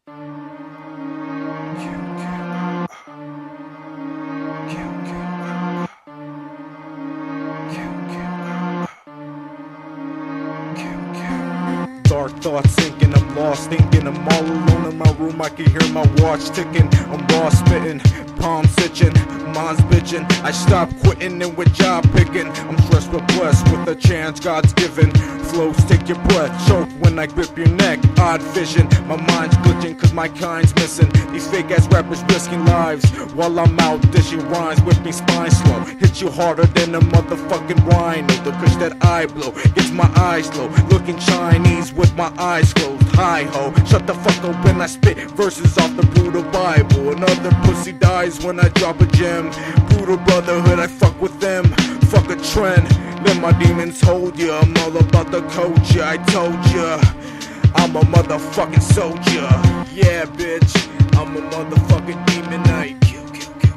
Dark thoughts sinking, I'm lost thinking. I'm all alone in my room, I can hear my watch ticking. I'm raw spitting, palms itching, mind's bitching. I stopped quitting and with job picking. I'm stressed but blessed with the chance God's given. Flows take your breath, choke when I grip your neck. Odd vision, my mind's glitching cause my kind's missing. These fake ass rappers risking lives while I'm out dishing rhymes with me spine slow. Hit you harder than a motherfucking rhino. The kush that I blow gets my eyes low, looking Chinese with my eyes closed. Hi ho, shut the fuck up when I spit verses off the brutal Bible. Another pussy dies when I drop a gem. Brutal brotherhood, I fuck with them. Fuck a trend, let my demons hold ya. I'm all about the culture, I told ya. I'm a motherfucking soldier. Yeah, bitch, I'm a motherfucking demonite. Kill, kill, kill,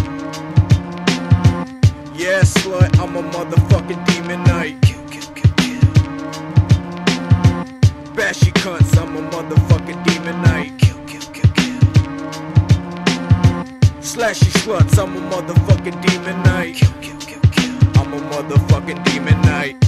kill. Yeah, slut, I'm a motherfucking demonite. Kill, kill, kill, kill. Bashy cunts, I'm a motherfucking demonite. Kill, kill, kill, kill. Slashy sluts, I'm a motherfucking demonite. Kill, kill, kill, kill. I'm a motherfucking demonite.